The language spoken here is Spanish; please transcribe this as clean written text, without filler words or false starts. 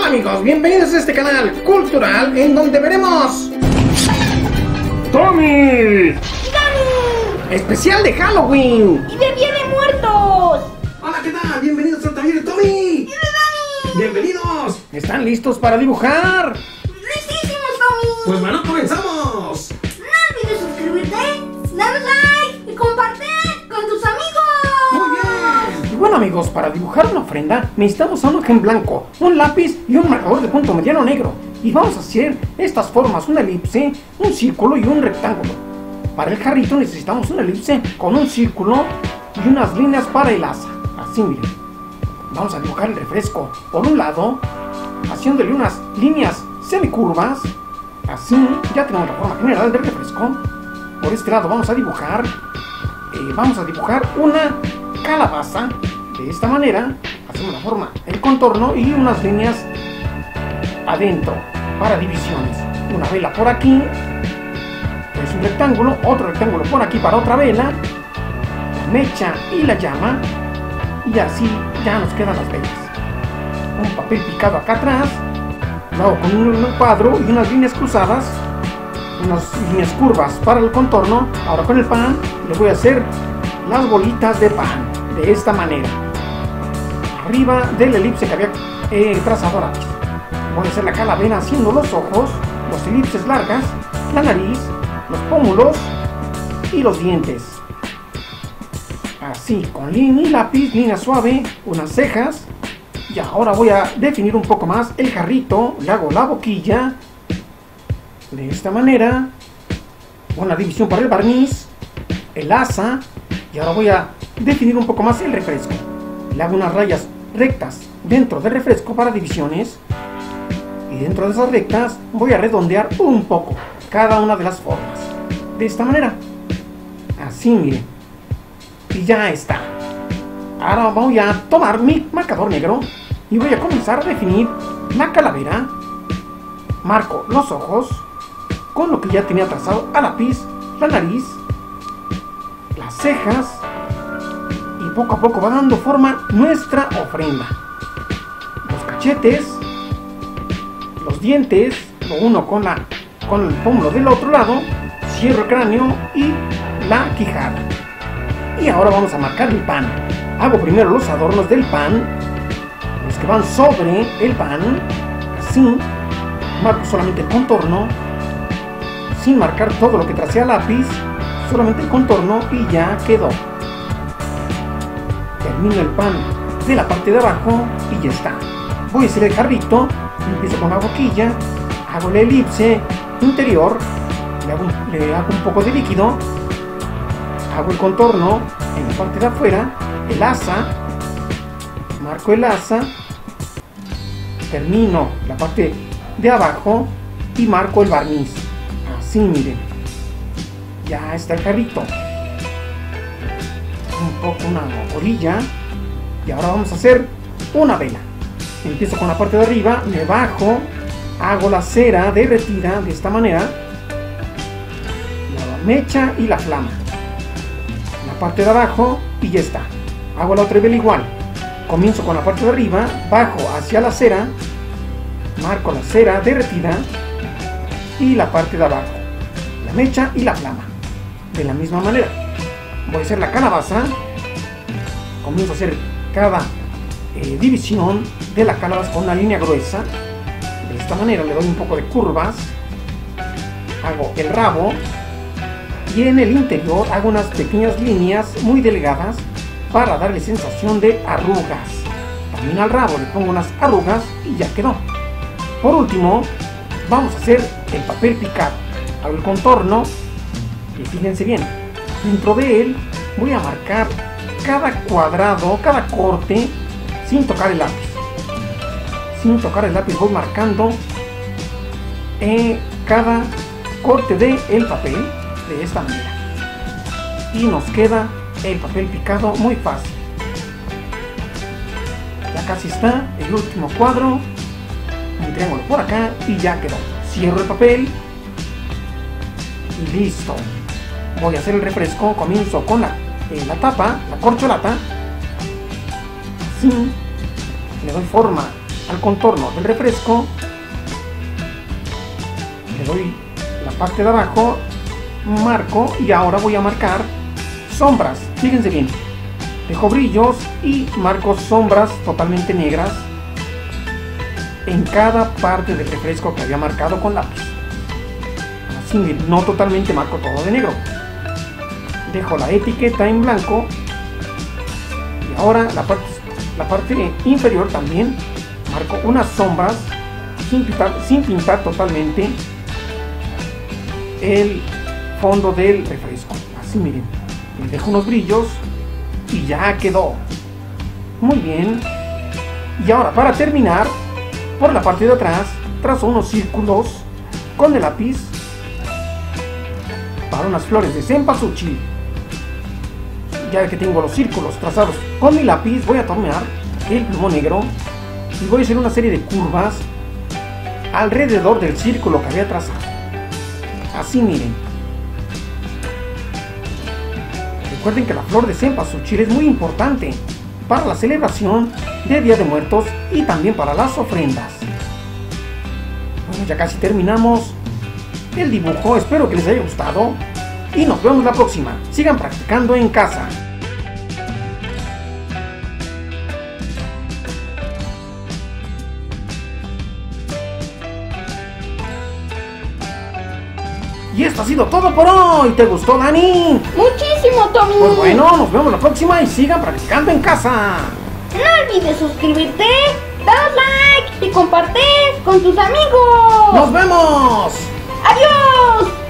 Hola amigos, bienvenidos a este canal cultural en donde veremos ¡Tommy! especial de Halloween ¡Y de Día de Muertos! Hola, ¿qué tal? Bienvenidos al taller de Tommy. ¡Y de Dani! Bienvenidos. ¿Están listos para dibujar? ¡Listísimos, Tommy! Pues bueno, comenzamos. No olvides suscribirte, darle like y compartir con tus amigos. Muy bien. Y bueno amigos, para dibujar una ofrenda necesitamos un hoja en blanco, un lápiz y un marcador de punto mediano negro. Y vamos a hacer estas formas: una elipse, un círculo y un rectángulo. Para el jarrito necesitamos una elipse con un círculo y unas líneas para el asa. Así, miren. Vamos a dibujar el refresco por un lado, haciéndole unas líneas semicurvas. Así, ya tenemos la forma general del refresco. Por este lado vamos a dibujar una calabaza. De esta manera, hacemos la forma, el contorno y unas líneas adentro para divisiones. Una vela por aquí, es un rectángulo, otro rectángulo por aquí para otra vela, la mecha y la llama, y así ya nos quedan las velas. Un papel picado acá atrás, lo hago con un cuadro y unas líneas cruzadas, unas líneas curvas para el contorno. Ahora con el pan le voy a hacer las bolitas de pan de esta manera, arriba de la elipse que había trazado antes. Voy a hacer la calavera haciendo los ojos, los elipses largas, la nariz, los pómulos y los dientes. Así, con línea y lápiz, línea suave, unas cejas. Y ahora voy a definir un poco más el jarrito. Le hago la boquilla de esta manera, una división para el barniz, el asa. Y ahora voy a definir un poco más el refresco. Le hago unas rayas rectas dentro del refresco para divisiones. Y dentro de esas rectas voy a redondear un poco cada una de las formas. De esta manera. Así, miren. Y ya está. Ahora voy a tomar mi marcador negro y voy a comenzar a definir la calavera. Marco los ojos con lo que ya tenía trazado a lápiz, la nariz, las cejas, y poco a poco va dando forma nuestra ofrenda. Los cachetes, los dientes, lo uno con el pómulo del otro lado, cierro el cráneo y la quijada. Y ahora vamos a marcar el pan. Hago primero los adornos del pan, los que van sobre el pan. Así, marco solamente el contorno, sin marcar todo lo que tracé a lápiz, solamente el contorno y ya quedó. Termino el pan de la parte de abajo y ya está. Voy a hacer el jarrito, empiezo con la boquilla, hago la elipse interior, le hago un poco de líquido, hago el contorno en la parte de afuera, el asa, marco el asa, termino la parte de abajo y marco el barniz. Así, miren, ya está el jarrito. Un poco una orilla. Y ahora vamos a hacer una vela. Empiezo con la parte de arriba, me bajo, hago la cera derretida de esta manera, la mecha y la flama, la parte de abajo y ya está. Hago la otra vela igual, comienzo con la parte de arriba, bajo hacia la cera, marco la cera derretida y la parte de abajo, la mecha y la flama. De la misma manera voy a hacer la calabaza, comienzo a hacer cada división de la calabaza con una línea gruesa. De esta manera le doy un poco de curvas, hago el rabo y en el interior hago unas pequeñas líneas muy delgadas para darle sensación de arrugas. También al rabo le pongo unas arrugas y ya quedó. Por último vamos a hacer el papel picado. Hago el contorno y fíjense bien, dentro de él voy a marcar cada cuadrado, cada corte sin tocar el lápiz. Sin tocar el lápiz voy marcando cada corte del papel de esta manera. Y nos queda el papel picado muy fácil. Ya casi está el último cuadro. Un triángulo por acá y ya quedó. Cierro el papel y listo. Voy a hacer el refresco. Comienzo con la tapa, la corcholata. Así le doy forma al contorno del refresco, le doy la parte de abajo, marco y ahora voy a marcar sombras. Fíjense bien, dejo brillos y marco sombras totalmente negras en cada parte del refresco que había marcado con lápiz. Así, miren, no totalmente marco todo de negro. Dejo la etiqueta en blanco y ahora la parte inferior también marco unas sombras sin pintar totalmente el fondo del refresco. Así, miren, le dejo unos brillos y ya quedó. Muy bien. Y ahora, para terminar, por la parte de atrás trazo unos círculos con el lápiz para unas flores de cempasúchil. Ya que tengo los círculos trazados con mi lápiz, voy a tomar el plumón negro y voy a hacer una serie de curvas alrededor del círculo que había trazado. Así, miren. Recuerden que la flor de cempasúchil es muy importante para la celebración de Día de Muertos y también para las ofrendas. Bueno, ya casi terminamos el dibujo. Espero que les haya gustado y nos vemos la próxima. Sigan practicando en casa. Y esto ha sido todo por hoy. ¿Te gustó, Dani? Muchísimo, Tommy. Pues bueno, nos vemos la próxima y sigan practicando en casa. No olvides suscribirte, dar like y compartir con tus amigos. ¡Nos vemos! ¡Adiós!